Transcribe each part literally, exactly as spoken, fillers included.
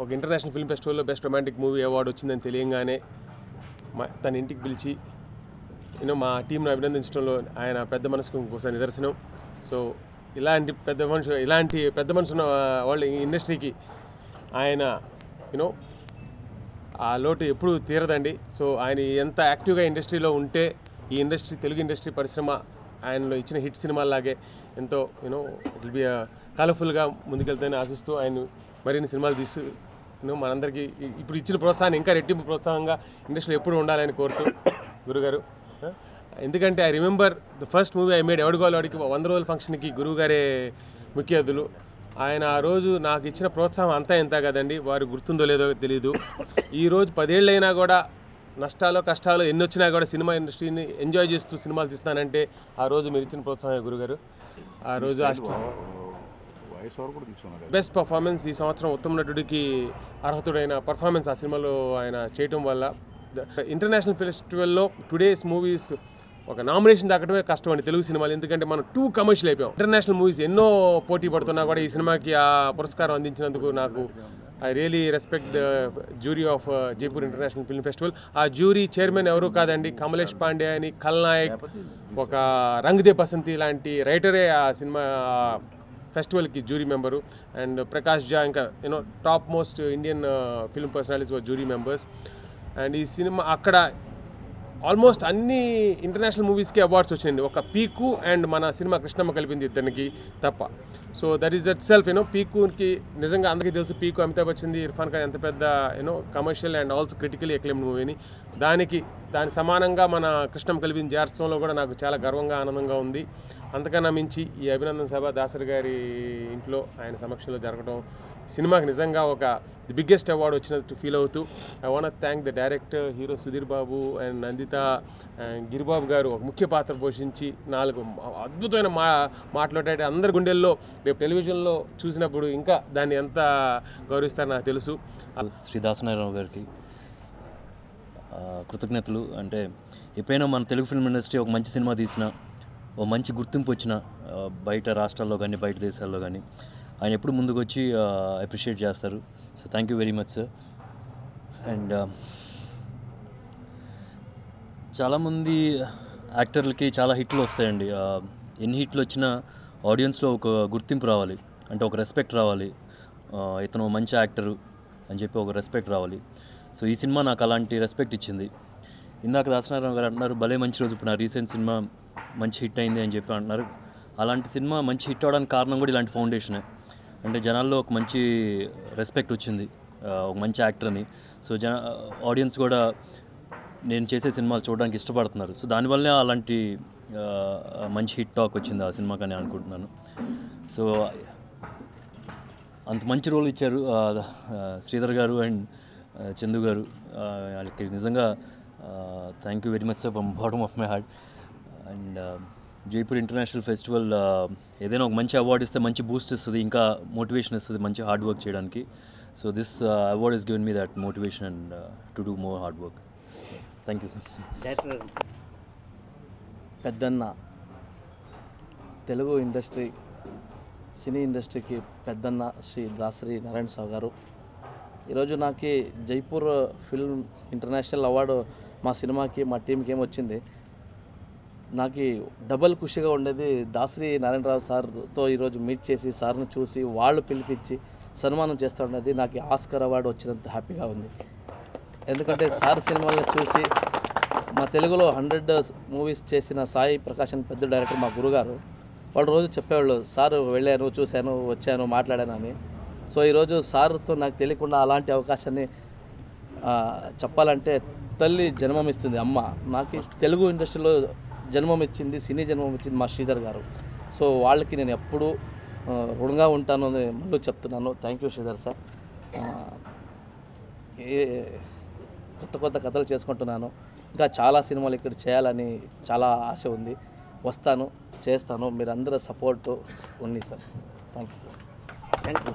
ఒక international film ఫెస్టివల్లో best romantic movie award వచ్చిందని తెలియగానే మా తన ఇంటికి పిలిచి యూనో మా టీంను అభినందించడంలో ఆయన పెద్ద మనసుకు ఇంకోసారి నిదర్శనం. సో ఇలాంటి పెద్ద మనుషు ఇలాంటి పెద్ద మనసు ఉన్న వాళ్ళ ఇండస్ట్రీకి ఆయన యూనో ఆ లోటు ఎప్పుడు తీరదండి. సో ఆయన ఎంత యాక్టివ్గా ఇండస్ట్రీలో ఉంటే ఈ ఇండస్ట్రీ తెలుగు ఇండస్ట్రీ పరిశ్రమ ఆయనలో ఇచ్చిన హిట్ సినిమాలాగే ఎంతో యూనో ఇట్ విల్ బి కలర్ఫుల్గా ముందుకెళ్తాయని ఆశిస్తూ ఆయన మరిన్ని సినిమాలు తీస్తూ యూనో మనందరికీ ఇప్పుడు ఇచ్చిన ప్రోత్సాహాన్ని ఇంకా రెట్టింపు ప్రోత్సాహంగా ఇండస్ట్రీలో ఎప్పుడు ఉండాలని కోరుతూ గురుగారు. ఎందుకంటే I remember the first movie I made ఎవడుగోలు వాడికి వంద రోజుల ఫంక్షన్కి గురువు గారే ముఖ్య అతిథులు. ఆయన ఆ రోజు నాకు ఇచ్చిన ప్రోత్సాహం అంతా ఎంత కదండి, వారు గుర్తుందో లేదో తెలియదు. ఈరోజు పదేళ్ళైనా కూడా నష్టాలు కష్టాలు ఎన్ని వచ్చినా కూడా సినిమా ఇండస్ట్రీని ఎంజాయ్ చేస్తూ సినిమాలు తీస్తానంటే ఆ రోజు మీరు ఇచ్చిన ప్రోత్సాహం గురుగారు. ఆ రోజు బెస్ట్ పర్ఫార్మెన్స్ ఈ సంవత్సరం ఉత్తమ నటుడికి అర్హతుడైన పర్ఫార్మెన్స్ ఆ సినిమాలో ఆయన చేయటం వల్ల ఇంటర్నేషనల్ ఫెస్టివల్లో టుడేస్ మూవీస్ ఒక నామినేషన్ దక్కడమే కష్టం అండి తెలుగు సినిమాలు. ఎందుకంటే మనం టూ కమర్షియల్ అయిపోయాం. ఇంటర్నేషనల్ మూవీస్ ఎన్నో పోటీ పడుతున్నా కూడా ఈ సినిమాకి ఆ పురస్కారం అందించినందుకు నాకు I really respect the jury of Jaipur international film festival. ఆ జ్యూరీ చైర్మన్ ఎవరు కాదండి, కమలేష్ పాండే అని, ఖల్నాయక్, ఒక రంగ్ దే బసంతి లాంటి రైటరే ఆ సినిమా ఫెస్టివల్కి jury member, and Prakash Jha, ఇంకా you know top most Indian film personalities were jury members. And ఈ సినిమా అక్కడ ఆల్మోస్ట్ అన్ని ఇంటర్నేషనల్ మూవీస్కి అవార్డ్స్ వచ్చినాయండి, ఒక పీకు అండ్ మన సినిమా కృష్ణమ్మ కలిపింది ఇద్దరికి తప్ప. So that is that self you know పీకుకి నిజంగా అందరికీ తెలుసు, పీకు అమితాబ్ బచ్చన్, ఇర్ఫాన్ ఖాన్ ఎంత పెద్ద you know commercial and also critically acclaimed మూవీని, దానికి దాని సమానంగా మన కృష్ణమ్మ కలిపింది చేర్చడంలో కూడా నాకు చాలా గర్వంగా ఆనందంగా ఉంది. అంతకన్నా మించి ఈ అభినందన సభ దాసరి గారి ఇంట్లో ఆయన సమక్షంలో జరగడం సినిమాకి నిజంగా ఒక ది బిగ్గెస్ట్ అవార్డు వచ్చినట్టు ఫీల్ అవుతూ I want thank the director hero Sudheer Babu and Nanditha and Giribabu garu ఒక ముఖ్య పాత్ర పోషించి నాలుగు అద్భుతమైన మా మాట్లాడే అందరి గుండెల్లో రేపు టెలివిజన్లో చూసినప్పుడు ఇంకా దాన్ని ఎంత గౌరవిస్తారో నాకు తెలుసు. శ్రీ దాసనారాయణ గారికి కృతజ్ఞతలు. అంటే ఎప్పుడైనా మన తెలుగు ఫిల్మ్ ఇండస్ట్రీ ఒక మంచి సినిమా తీసిన, ఒక మంచి గుర్తింపు వచ్చిన బయట రాష్ట్రాల్లో కానీ బయట దేశాల్లో కానీ ఆయన ఎప్పుడు ముందుకు వచ్చి అప్రిషియేట్ చేస్తారు. So thank you very much sir. And చాలామంది యాక్టర్లకి చాలా హిట్లు వస్తాయండి. ఎన్ని హిట్లు వచ్చినా ఆడియన్స్లో ఒక గుర్తింపు రావాలి, అంటే ఒక రెస్పెక్ట్ రావాలి, ఇతను మంచి యాక్టరు అని చెప్పి ఒక రెస్పెక్ట్ రావాలి. సో ఈ సినిమా నాకు అలాంటి రెస్పెక్ట్ ఇచ్చింది. ఇందాక దాసనారాయణ గారు అంటున్నారు భలే మంచి రోజు, ఇప్పుడు నా రీసెంట్ సినిమా మంచి హిట్ అయింది అని చెప్పి అంటున్నారు. అలాంటి సినిమా మంచి హిట్ అవడానికి కారణం కూడా ఇలాంటి ఫౌండేషనే. అంటే జనాల్లో ఒక మంచి రెస్పెక్ట్ వచ్చింది ఒక మంచి యాక్టర్ని. సో జన ఆడియన్స్ కూడా నేను చేసే సినిమాలు చూడడానికి ఇష్టపడుతున్నారు. సో దానివల్లే అలాంటి మంచి హిట్ టాక్ వచ్చింది ఆ సినిమాకని అనుకుంటున్నాను. సో అంత మంచి రోల్ ఇచ్చారు శ్రీధర్ గారు అండ్ చందు గారు. వాళ్ళకి నిజంగా thank you very much sir from bottom of my heart. And Jaipur international festival ఏదైనా ఒక మంచి అవార్డు ఇస్తే మంచి బూస్ట్ ఇస్తుంది, ఇంకా మోటివేషన్ ఇస్తుంది మంచి హార్డ్ వర్క్ చేయడానికి. So this award is given me that motivation and to do more hard work. Thank you sir. పెద్దన్న తెలుగు ఇండస్ట్రీ సినీ ఇండస్ట్రీకి పెద్దన్న శ్రీ దాసరి నారాయణ సావు గారు ఈరోజు నాకు జైపూర్ ఫిల్మ్ ఇంటర్నేషనల్ అవార్డు మా సినిమాకి మా టీంకి ఏమి వచ్చింది. నాకు డబల్ ఖుషిగా ఉండేది దాసరి నారాయణరావు సార్తో ఈరోజు మీట్ చేసి సార్ని చూసి వాళ్ళు పిలిపించి సన్మానం చేస్తూ ఉండేది నాకు ఆస్కార్ అవార్డు వచ్చినంత హ్యాపీగా ఉంది. ఎందుకంటే సార్ సినిమాలను చూసి మా తెలుగులో హండ్రెడ్ మూవీస్ చేసిన సాయి ప్రకాశన్ పెద్ద డైరెక్టర్ మా గురుగారు వాళ్ళు రోజు చెప్పేవాళ్ళు సార్ వెళ్ళాను చూశాను వచ్చాను మాట్లాడాను అని. సో ఈరోజు సార్తో నాకు తెలియకుండా అలాంటి అవకాశాన్ని చెప్పాలంటే తల్లి జన్మం ఇస్తుంది అమ్మ. నాకు తెలుగు ఇండస్ట్రీలో జన్మం ఇచ్చింది, సినీ జన్మం ఇచ్చింది మా శ్రీధర్ గారు. సో వాళ్ళకి నేను ఎప్పుడూ రుణంగా ఉంటాను అని మళ్ళీ చెప్తున్నాను. Thank you Sridhar sir. ఏ కొత్త కొత్త కథలు చేసుకుంటున్నాను, ఇంకా చాలా సినిమాలు ఇక్కడ చేయాలని చాలా ఆశ ఉంది. వస్తాను, చేస్తాను, మీరందరూ సపోర్టు ఉంది sir. Thank you sir. Thank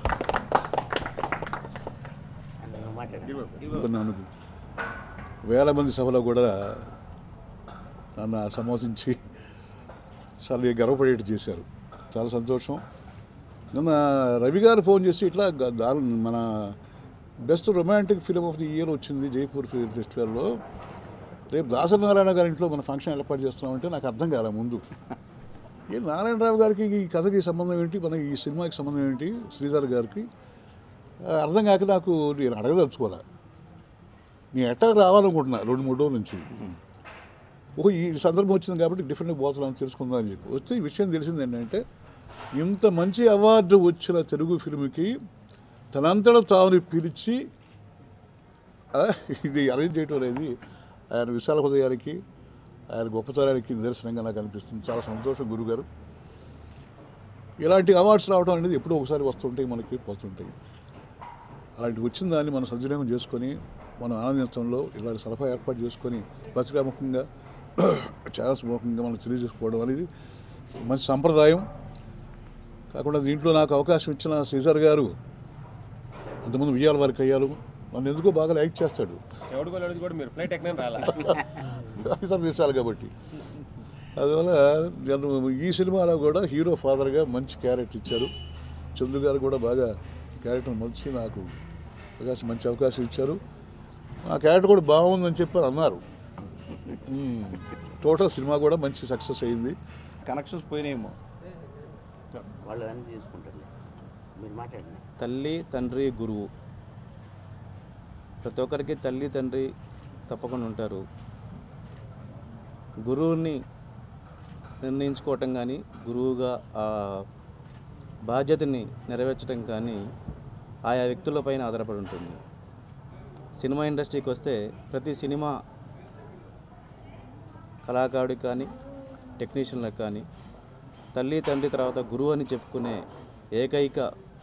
you. వేల మంది సభలో కూడా నన్ను సంబోధించి చాలా గర్వపడేట్టు చేశారు. చాలా సంతోషం. నిన్న రవి గారు ఫోన్ చేసి ఇట్లా దారు మన best romantic film of the year వచ్చింది జైపూర్ ఫిల్మ్ ఫెస్టివల్లో. రేపు దాసరి నారాయణ గారి ఇంట్లో మన ఫంక్షన్ ఏర్పాటు చేస్తున్నామంటే నాకు అర్థం కాలే ముందు. ఏ నారాయణరావు గారికి ఈ కథకి సంబంధం ఏంటి, మన ఈ సినిమాకి సంబంధం ఏంటి, శ్రీధర్ గారికి అర్థం కాక నాకు నేను అడగదలుచుకోలే. నేను ఎట్టా రావాలనుకుంటున్నా రెండు మూడు రోజుల నుంచి. ఓహో ఈ సందర్భం వచ్చింది కాబట్టి డిఫరెంట్గా పోతున్నాం తెలుసుకుందాం అని చెప్పి వస్తే ఈ విషయం తెలిసింది ఏంటంటే, ఇంత మంచి అవార్డు వచ్చిన తెలుగు ఫిల్మ్కి తనంతట తాను పిలిచి ఇది అరేంజ్ చేయటం అనేది ఆయన విశాల హృదయానికి, ఆయన గొప్పతనానికి నిదర్శనంగా నాకు అనిపిస్తుంది. చాలా సంతోషం గురుగారు. ఇలాంటి అవార్డ్స్ రావడం అనేది ఎప్పుడో ఒకసారి వస్తుంటాయి, మనకి పోతుంటాయి. అలాంటి వచ్చిన దాన్ని మనం సద్వినియోగం చేసుకొని మనం ఆనందించడంలో ఇలాంటి సలహా ఏర్పాటు చేసుకొని పత్రికాముఖంగా ఛానల్స్ ముఖంగా మనం తెలియజేసుకోవడం అనేది మంచి సంప్రదాయం. కాకుండా దీంట్లో నాకు అవకాశం ఇచ్చిన శ్రీధర్ గారు అంతకుముందు విజయాల వారికి అయ్యారు, నన్ను ఎందుకో బాగా లైక్ చేస్తాడు. ఇతర దేశాలు కాబట్టి అందువల్ల నేను ఈ సినిమాలో కూడా హీరో ఫాదర్గా మంచి క్యారెక్టర్ ఇచ్చారు. చంద్రు గారు కూడా బాగా క్యారెక్టర్ మంచి నాకు అవకాశం మంచి అవకాశం ఇచ్చారు. ఆ క్యారెక్టర్ కూడా బాగుందని చెప్పి అన్నారు. టోటల్ సినిమా కూడా మంచి సక్సెస్ అయింది. కనెక్షన్స్ పోయినాయేమో. తల్లి తండ్రి గురువు, ప్రతి ఒక్కరికి తల్లి తండ్రి తప్పకుండా ఉంటారు. గురువుని నిర్ణయించుకోవటం కానీ, గురువుగా ఆ బాధ్యతని నెరవేర్చడం కానీ ఆయా వ్యక్తుల పైన ఆధారపడి ఉంటుంది. సినిమా ఇండస్ట్రీకి వస్తే ప్రతి సినిమా కళాకారుడికి కానీ టెక్నీషియన్లకు కానీ తల్లి తండ్రి తర్వాత గురువు అని చెప్పుకునే ఏకైక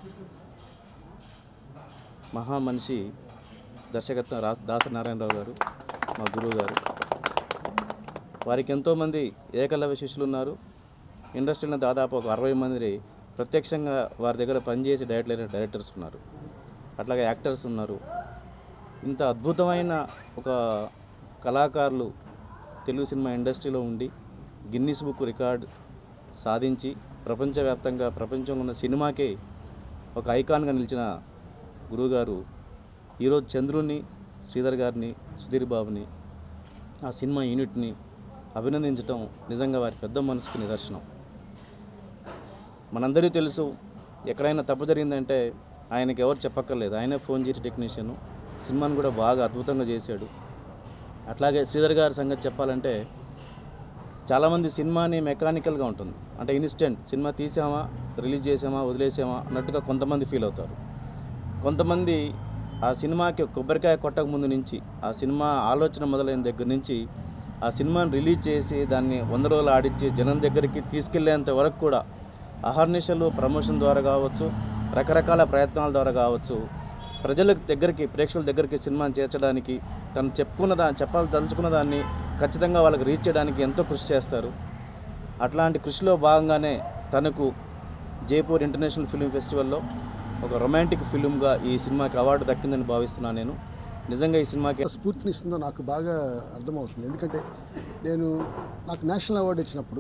మహా మనిషి దర్శకత్వం రా దాసరి నారాయణరావు గారు, మా గురువు గారు. వారికి ఎంతోమంది ఏకలవ్య శిష్యులు ఉన్నారు. ఇండస్ట్రీలో దాదాపు ఒక అరవై మంది ప్రత్యక్షంగా వారి దగ్గర పనిచేసి డైరెక్టర్ డైరెక్టర్స్ ఉన్నారు, అట్లాగే యాక్టర్స్ ఉన్నారు. ఇంత అద్భుతమైన ఒక కళాకారులు తెలుగు సినిమా ఇండస్ట్రీలో ఉండి గిన్నిస్ బుక్ రికార్డ్ సాధించి ప్రపంచవ్యాప్తంగా ప్రపంచంలో ఉన్న సినిమాకే ఒక ఐకాన్గా నిలిచిన గురువుగారు ఈరోజు చంద్రుని, శ్రీధర్ గారిని, సుధీర్ బాబుని, ఆ సినిమా యూనిట్ని అభినందించడం నిజంగా వారి పెద్ద మనసుకి నిదర్శనం. మనందరికీ తెలుసు, ఎక్కడైనా తప్పు జరిగిందంటే ఆయనకి ఎవరు చెప్పక్కర్లేదు, ఆయనే ఫోన్ చేసి టెక్నీషియన్ సినిమాని కూడా బాగా అద్భుతంగా చేశాడు. అట్లాగే శ్రీధర్ గారి సంగతి చెప్పాలంటే చాలామంది సినిమాని మెకానికల్గా ఉంటుంది, అంటే ఇన్స్టెంట్ సినిమా తీసామా రిలీజ్ చేసామా వదిలేసామా అన్నట్టుగా కొంతమంది ఫీల్ అవుతారు. కొంతమంది ఆ సినిమాకి కొబ్బరికాయ కొట్టక ముందు నుంచి, ఆ సినిమా ఆలోచన మొదలైన దగ్గర నుంచి ఆ సినిమాని రిలీజ్ చేసి దాన్ని వంద రోజులు ఆడిచ్చి జనం దగ్గరికి తీసుకెళ్లేంత వరకు కూడా అహర్నిశలు ప్రమోషన్ ద్వారా కావచ్చు, రకరకాల ప్రయత్నాల ద్వారా కావచ్చు, ప్రజల దగ్గరికి ప్రేక్షకుల దగ్గరికి సినిమాని చేర్చడానికి, తను చెప్పుకున్న దాన్ని చెప్పాలి తలుచుకున్న దాన్ని ఖచ్చితంగా వాళ్ళకి రీచ్ చేయడానికి ఎంతో కృషి చేస్తారు. అట్లాంటి కృషిలో భాగంగానే తనకు జైపూర్ ఇంటర్నేషనల్ ఫిల్మ్ ఫెస్టివల్లో ఒక రొమాంటిక్ ఫిల్మ్గా ఈ సినిమాకి అవార్డు దక్కిందని భావిస్తున్నాను. నేను నిజంగా ఈ సినిమాకి స్ఫూర్తినిస్తుందో నాకు బాగా అర్థమవుతుంది. ఎందుకంటే నేను నాకు నేషనల్ అవార్డు ఇచ్చినప్పుడు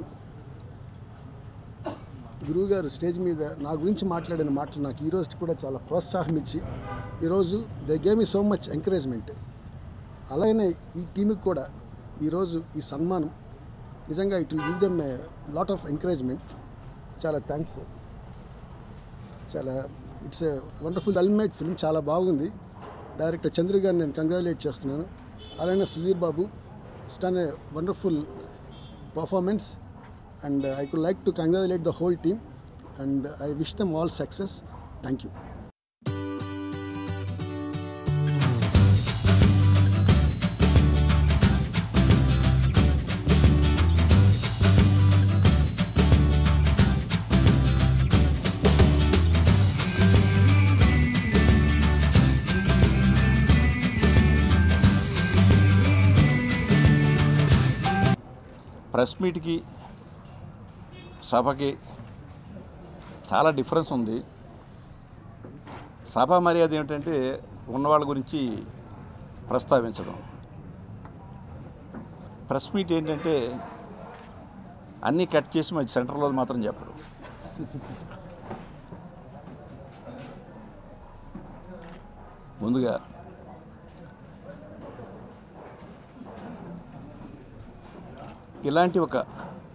గురువుగారు స్టేజ్ మీద నా గురించి మాట్లాడిన మాటలు నాకు ఈరోజు కూడా చాలా ప్రోత్సాహం ఇచ్చి, ఈరోజు they gave me so much encouragement. అలాగనే ఈ టీంకి కూడా ఈరోజు ఈ సన్మానం నిజంగా it will give them a lot of encouragement. చాలా థ్యాంక్స్. చాలా it's a wonderful ultimate film, చాలా బాగుంది. డైరెక్టర్ చంద్ర గారిని నేను కంగ్రాచులేట్ చేస్తున్నాను. అలానే Sudheer Babu it's done a wonderful performance and I would like to congratulate the whole team and I wish them all success. Thank you. Press మీట్కి సభకి చాలా డిఫరెన్స్ ఉంది. సభ మర్యాద ఏమిటంటే ఉన్నవాళ్ళ గురించి ప్రస్తావించడం. ప్రెస్ మీట్ ఏంటంటే అన్నీ కట్ చేసి మరి సెంటర్లో మాత్రం చెప్పరు. ముందుగా ఇలాంటి ఒక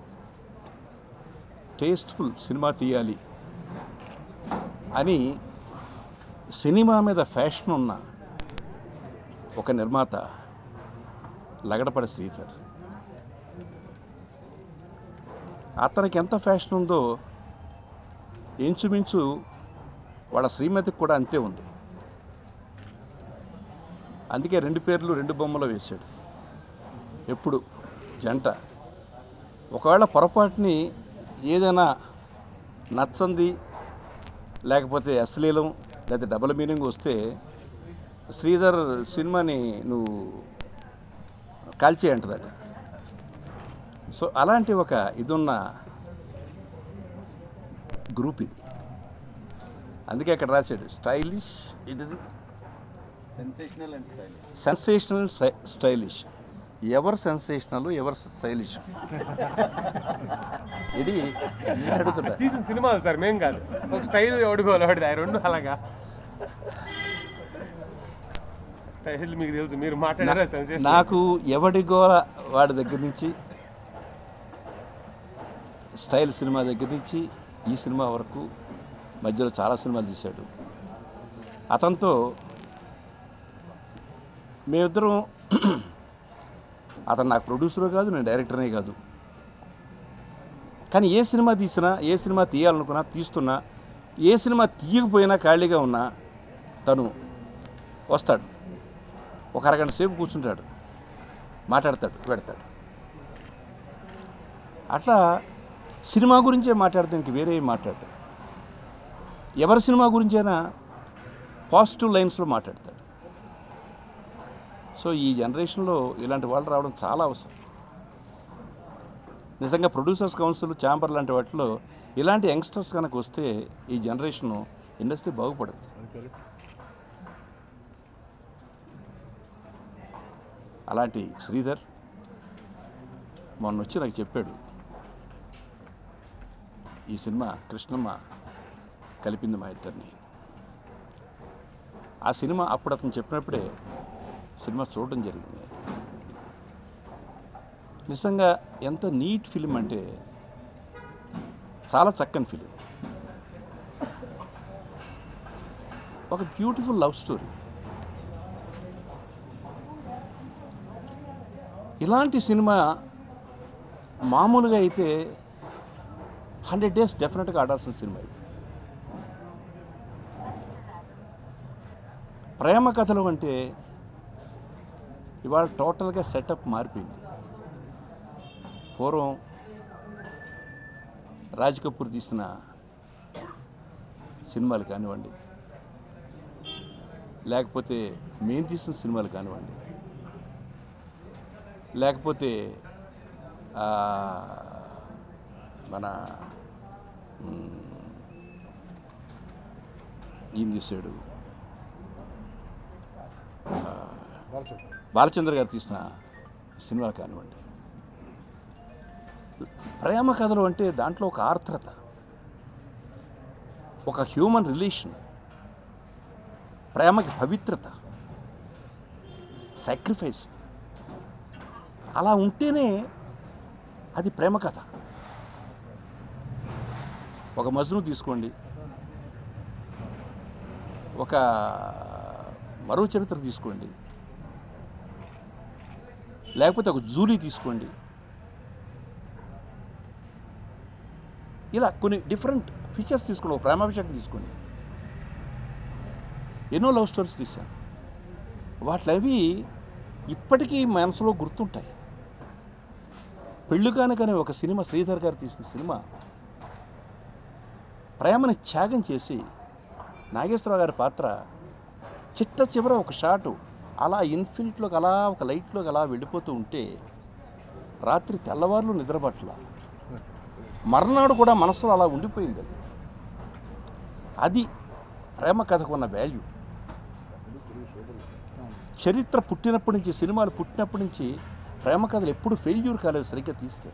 టేస్ట్ఫుల్ సినిమా తీయాలి అని సినిమా మీద ఫ్యాషన్ ఉన్న ఒక నిర్మాత లగడపడి శ్రీధర్. అతనికి ఎంత ఫ్యాషన్ ఉందో ఇంచుమించు వాళ్ళ శ్రీమతికి కూడా అంతే ఉంది. అందుకే రెండు పేర్లు రెండు బొమ్మలు వేశాడు ఎప్పుడు జంట. ఒకవేళ పొరపాటుని ఏదైనా నచ్చంది లేకపోతే అశ్లీలం లేకపోతే డబుల్ మీనింగ్ వస్తే శ్రీధర్ సినిమాని నువ్వు కాల్చే అంటదట. సో అలాంటి ఒక ఇదున్న గ్రూప్ ఇది. అందుకే అక్కడ రాశాడు స్టైలిష్, ఇది sensational and stylish. Sensational stylish. ఎవరు సెన్సేషనల్ ఎవరు స్టైలిష్ ఇది అడుగుతుంటా. తీసిన సినిమాలు సార్, మేం కాదు. ఒక స్టైల్ ఎవడుకోవాలి వాడిది, ఆ రెండు అలాగా స్టైల్ మీకు తెలుసు, మీరు మాట్లాడారా సెన్సేషన్. నాకు ఎవడిగో వాడి దగ్గర నుంచి స్టైల్ సినిమా దగ్గర నుంచి ఈ సినిమా వరకు మధ్యలో చాలా సినిమాలు తీశాడు. అతనితో మేమిద్దరం, అతను నాకు ప్రొడ్యూసర్ కాదు, నేను డైరెక్టర్నే కాదు, కానీ ఏ సినిమా తీసినా ఏ సినిమా తీయాలనుకున్నా తీస్తున్నా ఏ సినిమా తీయకపోయినా ఖాళీగా ఉన్నా తను వస్తాడు, ఒక అరగంట సేపు కూర్చుంటాడు, మాట్లాడతాడు, పెడతాడు. అట్లా సినిమా గురించే మాట్లాడితే ఇంక వేరే ఏం మాట్లాడతాడు. ఎవరి సినిమా గురించైనా పాజిటివ్ లైన్స్లో మాట్లాడతాడు. సో ఈ జనరేషన్లో ఇలాంటి వాళ్ళు రావడం చాలా అవసరం. నిజంగా ప్రొడ్యూసర్స్ కౌన్సిల్, ఛాంబర్ లాంటి వాటిలో ఇలాంటి యంగ్స్టర్స్ కనుక వస్తే ఈ జనరేషను ఇండస్ట్రీ బాగుపడుతుంది. అలాంటి శ్రీధర్ మొన్న వచ్చి నాకు చెప్పాడు, ఈ సినిమా కృష్ణమ్మ కలిపింది మా ఇద్దరిని. ఆ సినిమా అప్పుడు అతను చెప్పినప్పుడే సినిమా చూడడం జరిగింది. నిజంగా ఎంత నీట్ ఫిలిం అంటే చాలా చక్కని ఫిలిం, ఒక బ్యూటిఫుల్ లవ్ స్టోరీ. ఇలాంటి సినిమా మామూలుగా అయితే హండ్రెడ్ డేస్ డెఫినెట్గా ఆడాల్సిన సినిమా ఇది. ప్రేమ కథలు అంటే ఇవాళ టోటల్గా సెటప్ మారిపోయింది. పూర్వం రాజ్ కపూర్ తీసిన సినిమాలు కానివ్వండి, లేకపోతే మేము తీసిన సినిమాలు కానివ్వండి, లేకపోతే మన ఏం తీశాడు బాలచంద్ర గారు తీసిన సినిమాలు కానివ్వండి, ప్రేమ కథలు అంటే దాంట్లో ఒక ఆర్ద్రత, ఒక హ్యూమన్ రిలేషన్, ప్రేమకి పవిత్రత, సాక్రిఫైస్, అలా ఉంటేనే అది ప్రేమ కథ. ఒక మజ్ను తీసుకోండి, ఒక మరో చరిత్ర తీసుకోండి, లేకపోతే ఒక జూలీ తీసుకోండి, ఇలా కొన్ని డిఫరెంట్ ఫీచర్స్ తీసుకోండి, ఒక ప్రేమాభిషేకం తీసుకోండి. ఎన్నో లవ్ స్టోరీస్ తీశాను, వాటివి ఇప్పటికీ మనసులో గుర్తుంటాయి. పెళ్ళు కానకనే ఒక సినిమా, శ్రీధర్ గారు తీసిన సినిమా, ప్రేమని త్యాగం చేసి నాగేశ్వరరావు గారి పాత్ర చిట్ట చివర ఒక షాటు అలా ఇన్ఫినిట్లోకి అలా ఒక లైట్లోకి అలా వెళ్ళిపోతూ ఉంటే రాత్రి తెల్లవారులు నిద్రపట్ల, మర్నాడు కూడా మనసులో అలా ఉండిపోయింది. అది అది ప్రేమ కథకు ఉన్న వాల్యూ. చరిత్ర పుట్టినప్పటి నుంచి, సినిమాలు పుట్టినప్పటి నుంచి ప్రేమ కథలు ఎప్పుడు ఫెయిల్యూర్ కాలేదు సరిగ్గా తీస్తే.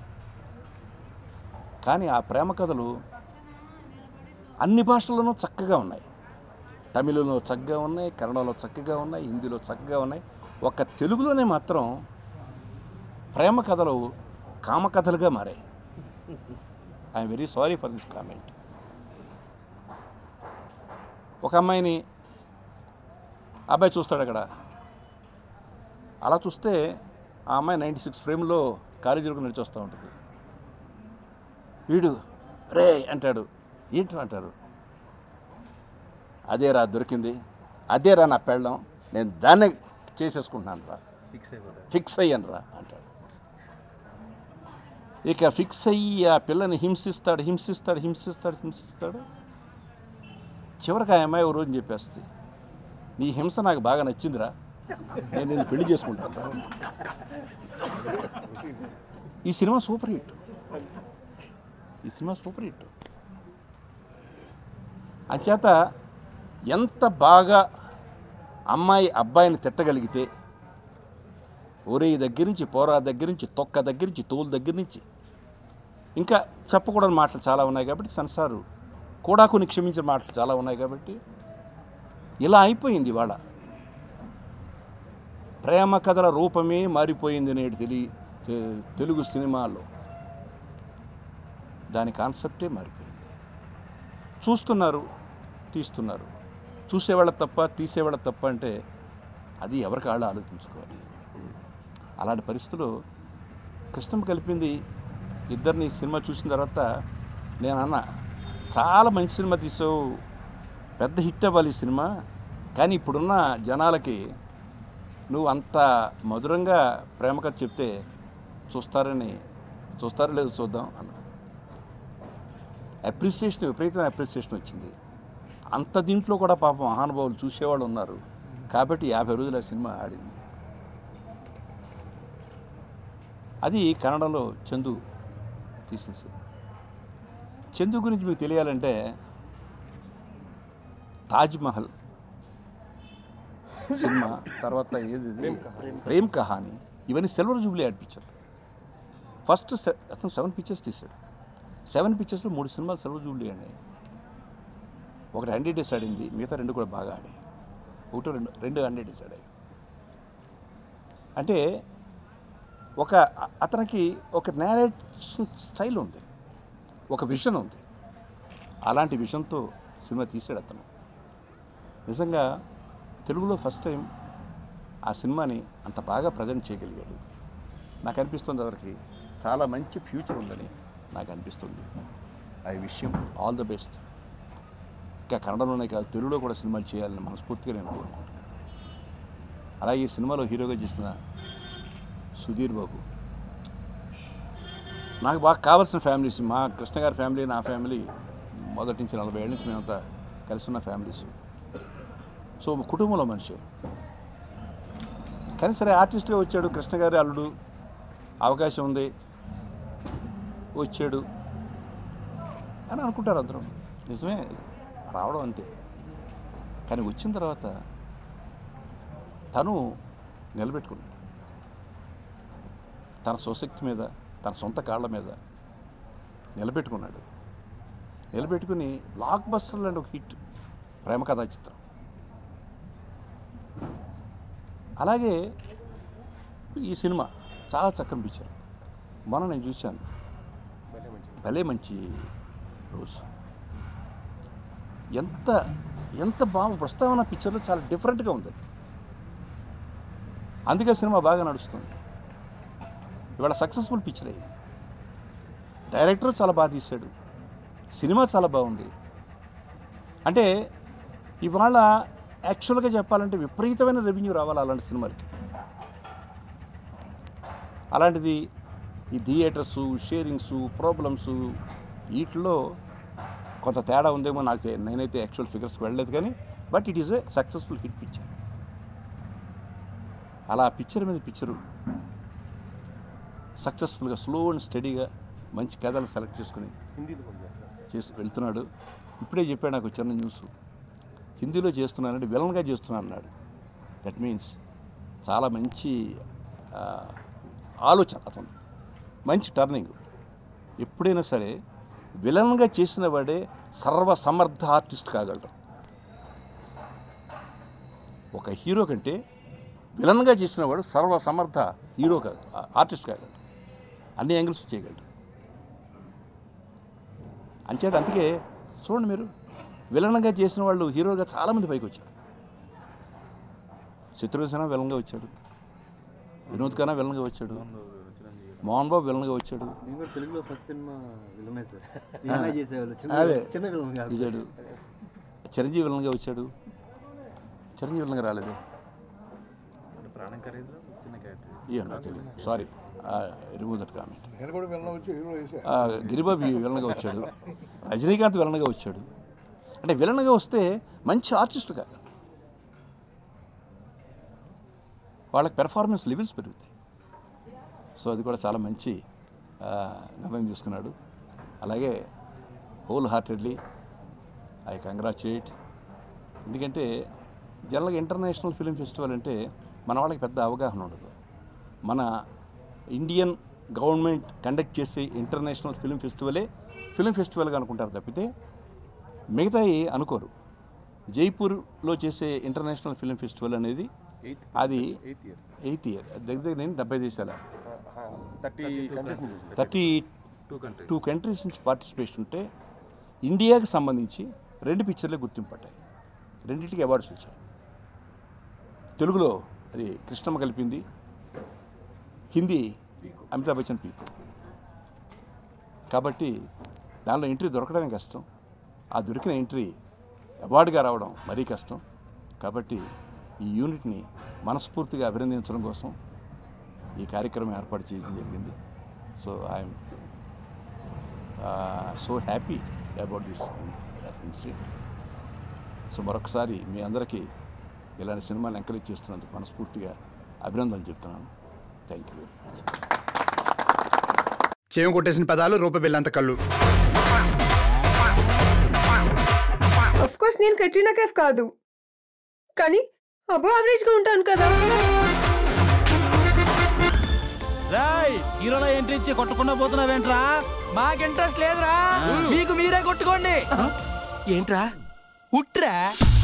కానీ ఆ ప్రేమ కథలు అన్ని భాషల్లోనూ చక్కగా ఉన్నాయి. తమిళంలో చక్కగా ఉన్నాయి, కన్నడలో చక్కగా ఉన్నాయి, హిందీలో చక్కగా ఉన్నాయి. ఒక్క తెలుగులోనే మాత్రం ప్రేమ కథలు కామకథలుగా మారాయి. I'm very sorry for this comment. ఒక అమ్మాయిని అబ్బాయి చూస్తాడు అక్కడ, అలా చూస్తే ఆ అమ్మాయి నైంటీ సిక్స్ ఫ్రేమ్లో కాలేజీలకు నడిచి వస్తూ ఉంటుంది. వీడు రే అంటాడు, ఏంటి అంటారు, అదేరా దొరికింది, అదేరా నా పెళ్ళం, నేను దాన్నే చేసేసుకుంటున్నాను రా, ఫిక్స్ అయ్యాను రా అంటాడు. ఇక ఫిక్స్ అయ్యి ఆ పిల్లని హింసిస్తాడు హింసిస్తాడు హింసిస్తాడు హింసిస్తాడు చివరికి ఆ అమ్మాయి ఓ రోజు చెప్పేస్తుంది, నీ హింస నాకు బాగా నచ్చిందిరా, నేను నిన్ను పెళ్లి చేసుకుంటాను రా. ఈ సినిమా సూపర్ హిట్, ఈ సినిమా సూపర్ హిట్. అంచేత ఎంత బాగా అమ్మాయి అబ్బాయిని తిట్టగలిగితే, ఒరే దగ్గర నుంచి, పోరా దగ్గర నుంచి, తొక్క దగ్గర నుంచి, తోలు దగ్గర నుంచి, ఇంకా చెప్పకూడని మాటలు చాలా ఉన్నాయి కాబట్టి, సంసారు కూడా కొన్ని క్షమించిన మాటలు చాలా ఉన్నాయి కాబట్టి ఇలా అయిపోయింది. ఇవాళ ప్రేమ కథల రూపమే మారిపోయింది నేడు తెలి తెలుగు సినిమాలో. దాని కాన్సెప్టే మారిపోయింది. చూస్తున్నారు, తీస్తున్నారు. చూసేవాళ్ళ తప్ప, తీసేవాళ్ళ తప్ప అంటే అది ఎవరికి వాళ్ళు ఆలోచించుకోవాలి. అలాంటి పరిస్థితులు కృష్ణం కలిపింది. ఇద్దరిని సినిమా చూసిన తర్వాత నేను అన్న, చాలా మంచి సినిమా తీసావు, పెద్ద హిట్ అవ్వాలి ఈ సినిమా, కానీ ఇప్పుడున్న జనాలకి నువ్వు అంత మధురంగా ప్రేమ కథ చెప్తే చూస్తారని, చూస్తారో లేదో చూద్దాం అన్న. అప్రిసియేషన్, విపరీతమైన అప్రిసియేషన్ వచ్చింది. అంత దీంట్లో కూడా పాపం మహానుభావులు చూసేవాళ్ళు ఉన్నారు కాబట్టి యాభై రోజుల సినిమా ఆడింది. అది కన్నడలో చందు తీసేసి. చందు గురించి మీకు తెలియాలంటే, తాజ్మహల్ సినిమా తర్వాత ఏది ప్రేమ్ కహాని, ఇవన్నీ సిల్వర్ జూబ్లీ యాడ్ పిక్చర్. ఫస్ట్ అతను సెవెన్ పిక్చర్స్ తీశాడు. సెవెన్ పిక్చర్స్లో మూడు సినిమాలు సిల్వర్ జూబ్లీ అండి. ఒకటి హండ్రెడ్ డేస్ ఆడింది, మిగతా రెండు కూడా బాగా ఆడాయి. ఒకటో రెండు రెండు హండ్రెడ్ డేస్ ఆడాయి. అంటే ఒక అతనికి ఒక నేరేషన్ స్టైల్ ఉంది, ఒక విజన్ ఉంది. అలాంటి విజన్తో సినిమా తీసాడు అతను. నిజంగా తెలుగులో ఫస్ట్ టైం ఆ సినిమాని అంత బాగా ప్రజెంట్ చేయగలిగాడు. నాకు అనిపిస్తుంది ఎవరికి చాలా మంచి ఫ్యూచర్ ఉందని నాకు అనిపిస్తుంది. I wish him all the best. ఇంకా కన్నడలోనే కాదు, తెలుగులో కూడా సినిమాలు చేయాలని మనస్ఫూర్తిగా నేను కోరుకుంటున్నాను. అలాగే ఈ సినిమాలో హీరోగా చేసిన సుధీర్ బాబు నాకు బాగా కావాల్సిన ఫ్యామిలీస్. మా కృష్ణ గారి ఫ్యామిలీ, నా ఫ్యామిలీ మొదటి నుంచి నలభై ఏళ్ళ నుంచి మేమంతా కలిసి ఉన్న ఫ్యామిలీస్. సో కుటుంబంలో మనిషి. కానీ సరే ఆర్టిస్ట్గా వచ్చాడు, కృష్ణ గారి అల్లుడు, అవకాశం ఉంది, వచ్చాడు అని అనుకుంటారు అందరూ. నిజమే, రావడం అంతే. కానీ వచ్చిన తర్వాత తను నిలబెట్టుకున్నాడు. తన స్వశక్తి మీద, తన సొంత కాళ్ళ మీద నిలబెట్టుకున్నాడు. నిలబెట్టుకుని బ్లాక్ బస్టర్ లాంటి ఒక హిట్ ప్రేమ కథా చిత్రం. అలాగే ఈ సినిమా చాలా చక్కని పిక్చర్. మొన్న నేను చూశాను, భలే మంచి రోజు. ఎంత ఎంత బాగా ప్రస్తావన పిక్చర్లో చాలా డిఫరెంట్గా ఉంది. అందుకే సినిమా బాగా నడుస్తుంది. ఇవాళ సక్సెస్ఫుల్ పిక్చర్ అయింది. డైరెక్టర్ చాలా బాగా తీశాడు, సినిమా చాలా బాగుంది. అంటే ఇవాళ యాక్చువల్గా చెప్పాలంటే విపరీతమైన రెవెన్యూ రావాలి అలాంటి సినిమాలకి. అలాంటిది ఈ థియేటర్సు, షేరింగ్సు, ప్రాబ్లమ్సు, వీటిలో కొంత తేడా ఉందేమో నాకు. నేనైతే యాక్చువల్ ఫిగర్స్కి వెళ్ళలేదు కానీ, but it is a successful hit picture. అలా పిక్చర్ మీద పిక్చరు సక్సెస్ఫుల్గా స్లో అండ్ స్టడీగా మంచి కథలు సెలెక్ట్ చేసుకుని చేసి వెళ్తున్నాడు. ఇప్పుడే చెప్పాడు నాకు వచ్చిన న్యూస్, హిందీలో చేస్తున్నానంటే విలన్గా చేస్తున్నాను అన్నాడు. దట్ మీన్స్ చాలా మంచి ఆలోచన అతను, మంచి టర్నింగ్. ఎప్పుడైనా సరే విలన్గా చేసిన వాడే సర్వసమర్థ ఆర్టిస్ట్ కాగలడు. ఒక హీరో కంటే విలన్గా చేసిన వాడు సర్వసమర్థ హీరో కాదు, ఆర్టిస్ట్ కాగలడు, అన్ని యాంగిల్స్ చేయగలడు. అంచేత అందుకే చూడండి మీరు, విలన్గా చేసిన వాళ్ళు హీరోగా చాలామంది పైకి వచ్చారు. శత్రుఘ్న సిన్హా విలన్గా వచ్చాడు, వినోద్ ఖన్నా విలన్గా వచ్చాడు, మోహన్ బాబు విలన్గా వచ్చాడు, తెలుగులో ఫస్ట్ సినిమా విలనే సార్ చేసేవాళ్ళు, అదే చిన్న విలన్ వచ్చాడు. చిరంజీవి విలన్గా వచ్చాడు, చిరంజీవి విలన్గా రాలేదే, ప్రాణం ఖరీదులో చిన్న క్యారెక్టర్. ఏమన్నా తెలియదు, సారీ, రిమూవ్ దట్ కామెంట్. నేను కూడా వెళ్ళిన వచ్చి హీరో వేసా. గిరిబాబు విలన్గా వచ్చాడు, రజనీకాంత్ విలన్గా వచ్చాడు. అంటే విలన్గా వస్తే మంచి ఆర్టిస్ట్ కాదు, వాళ్ళకి పెర్ఫార్మెన్స్ లెవెల్స్ పెరుగుతాయి. సో అది కూడా చాలా మంచి నిర్ణయం తీసుకున్నాడు. అలాగే హోల్ హార్టెడ్లీ ఐ కంగ్రాచులేట్. ఎందుకంటే జనరల్గా ఇంటర్నేషనల్ ఫిలిం ఫెస్టివల్ అంటే మన వాళ్ళకి పెద్ద అవగాహన ఉండదు. మన ఇండియన్ గవర్నమెంట్ కండక్ట్ చేసే ఇంటర్నేషనల్ ఫిలిం ఫెస్టివలే ఫిలిం ఫెస్టివల్గా అనుకుంటారు తప్పితే మిగతాయి అనుకోరు. జైపూర్లో చేసే ఇంటర్నేషనల్ ఫిలిం ఫెస్టివల్ అనేది అది ఎయిత్ ఇయర్ దగ్గర దగ్గర నేను డెబ్బై దేశాల థర్టీ టూ కంట్రీస్ నుంచి పార్టిసిపేషన్ ఉంటే ఇండియాకి సంబంధించి రెండు పిక్చర్లే గుర్తింపు పడ్డాయి, రెండింటికి అవార్డ్స్ వచ్చాయి. తెలుగులో అది కృష్ణమ్మ కలిపింది, హిందీ అమితాబ్ బచ్చన్ పీక్. కాబట్టి దానిలో ఎంట్రీ దొరకడమే కష్టం, ఆ దొరికిన ఎంట్రీ అవార్డుగా రావడం మరీ కష్టం. కాబట్టి ఈ యూనిట్ని మనస్ఫూర్తిగా అభినందించడం కోసం ఈ కార్యక్రమం ఏర్పాటు చేయడం జరిగింది. So I'm so happy about this incident. So మరొకసారి మీ అందరికీ ఇలాంటి సినిమాలు ఎంకరేజ్ చేస్తున్నందుకు మనస్ఫూర్తిగా అభినందనలు చెప్తున్నాను. Thank you very much. చేయం కొట్టేసిన పదాలు రూపాయి బిల్లంత కళ్ళు. ఆఫ్ కోర్స్ నేను కట్రినా కైఫ్ కాదు, కానీ అబో యావరేజ్ గా ఉంటాను కదా. హీరోలో ఎంట్రీ ఇచ్చి కొట్టకుండా పోతున్నావేంట్రా? మాకు ఇంట్రెస్ట్ లేదురా, మీకు మీరే కొట్టుకోండి. ఏంట్రా ఉట్రా?